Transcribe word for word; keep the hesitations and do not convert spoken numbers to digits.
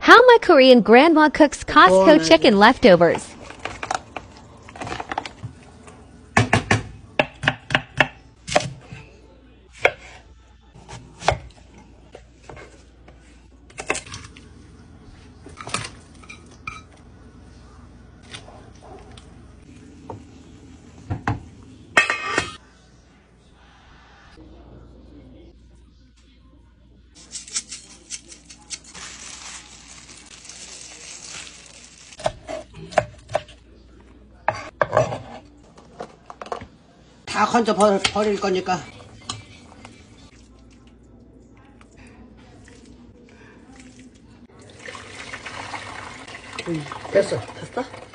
How my Korean grandma cooks Costco chicken leftovers. 다 건져 버, 버릴 거니까. 응, 됐어. 됐어?